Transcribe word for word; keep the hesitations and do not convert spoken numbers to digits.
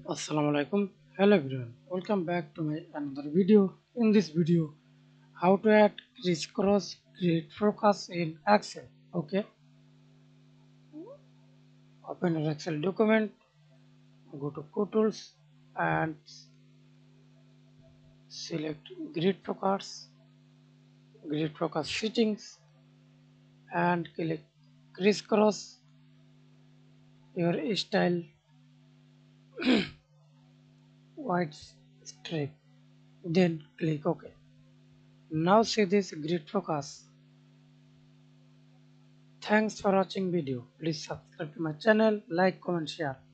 Assalamu alaikum. Hello everyone. Welcome back to my another video. In this video, how to add crisscross grid focus in Excel. Okay. Open your Excel document. Go to kutools and select grid focus, grid focus settings, and click crisscross your style white strip. Then click OK. Now see this grid focus. Thanks for watching video. Please subscribe to my channel, like, comment, share.